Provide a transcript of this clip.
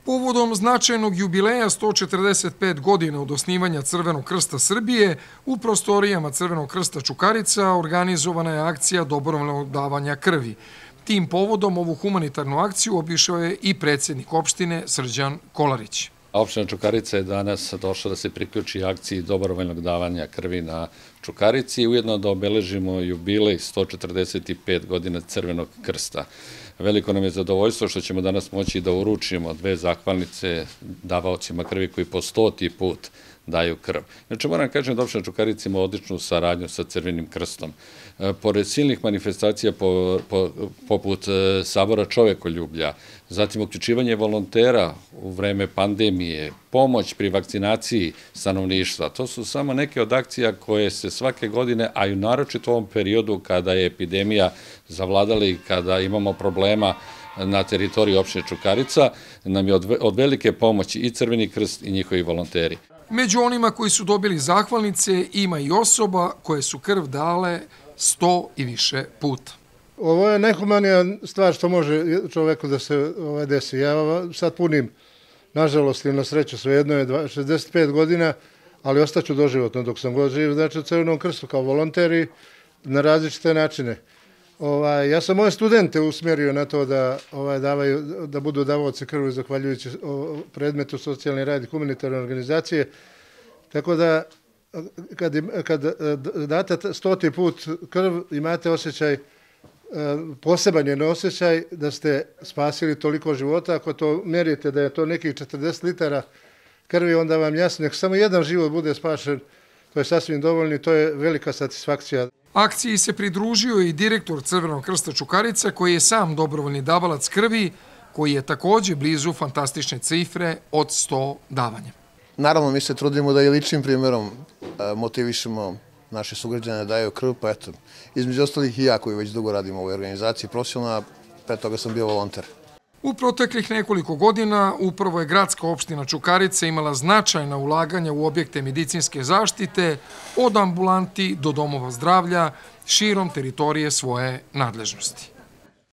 Povodom značajnog jubileja 145 godina od osnivanja Crvenog krsta Srbije, u prostorijama Crvenog krsta Čukarica organizovana je akcija dobrovoljnog davanja krvi. Tim povodom ovu humanitarnu akciju obišao je i predsjednik opštine Srđan Kolarić. Opština Čukarica je danas došla da se priključi akciji dobrovoljnog davanja krvi na Čukarici i ujedno da obeležimo jubilej 145 godina Crvenog krsta. Veliko nam je zadovoljstvo što ćemo danas moći da uručimo 2 zahvalnice davaocima krvi koji po 100. put daju krv. Znači, moram kažem da opština Čukarica ima odličnu saradnju sa Crvenim krstom. Pored silnih manifestacija poput sabora čovekoljublja, zatim uključivanje volontera u vreme pandemije, pomoć pri vakcinaciji stanovništva, to su samo neke od akcija koje se svake godine, a i naročito u ovom periodu kada je epidemija zavladala i kada imamo problema na teritoriji opštine Čukarica, nam je od velike pomoći i Crveni krst i njihovi volonteri. Među onima koji su dobili zahvalnice ima i osoba koje su krv dale 100 i više puta. Ovo je najhumanija stvar što može čoveku da se desi. Ja sad punim, nažalost ili na sreću, svejedno je 65 godina, ali ostaću doživotno dok sam god živ, znači u Crvenom krstu kao volonteri na različite načine. Ja sam moje studente usmjerio na to da budu davaoci krvi zahvaljujući predmetu socijalni rad i humanitarne organizacije. Tako da kad date 100. put krv imate osjećaj, poseban je osjećaj da ste spasili toliko života. Ako to mjerite da je to nekih 40 litara krvi, onda vam jasno, nek samo jedan život bude spašen, to je sasvim dovoljno i to je velika satisfakcija. Akciji se pridružio i direktor Crvenog krsta Čukarica, koji je sam dobrovoljni davalac krvi, koji je također blizu fantastične cifre od 100 davanja. Naravno, mi se trudimo da i ličnim primjerom motivišemo naše sugrađane da daju krv, pa eto, između ostalih i ja koji već dugo radim u ovoj organizaciji profesionalno, pre toga sam bio volonter. U proteklih nekoliko godina upravo je gradska opština Čukarica imala značajna ulaganja u objekte medicinske zaštite, od ambulanti do domova zdravlja, širom teritorije svoje nadležnosti.